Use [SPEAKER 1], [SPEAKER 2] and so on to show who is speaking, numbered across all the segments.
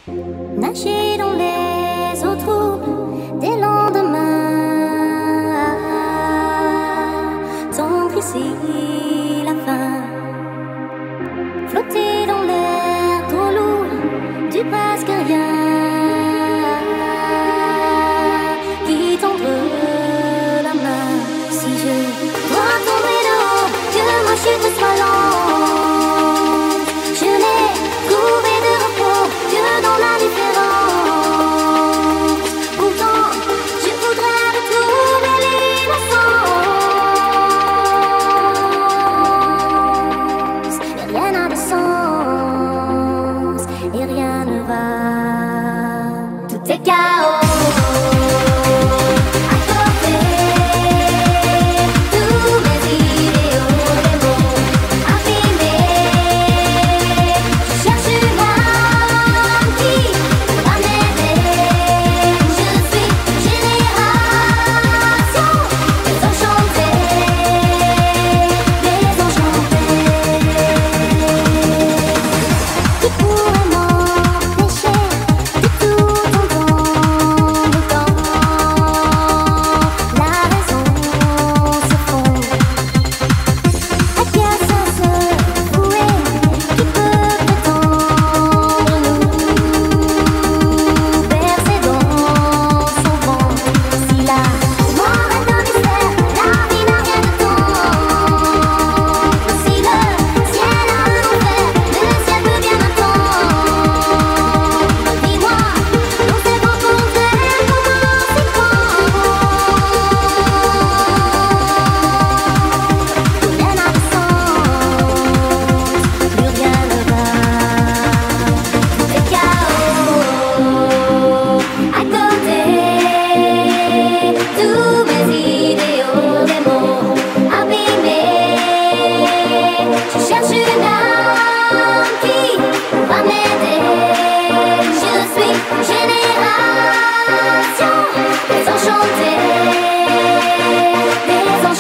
[SPEAKER 1] Nager dans les eaux troubles des lendemains, tendre ici la fin, flotter dans l'air trop lourd du presque rien, qui tendre la main. Si je dois tomber de haut, que ma chute soit lente, je n'ai trouvé de repos que dans la différence. Pourtant, je voudrais retrouver l'innocence. Rien n'a de sens et rien ne va. Tout est chaos.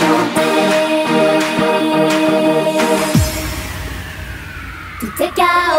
[SPEAKER 1] Tout est chaos.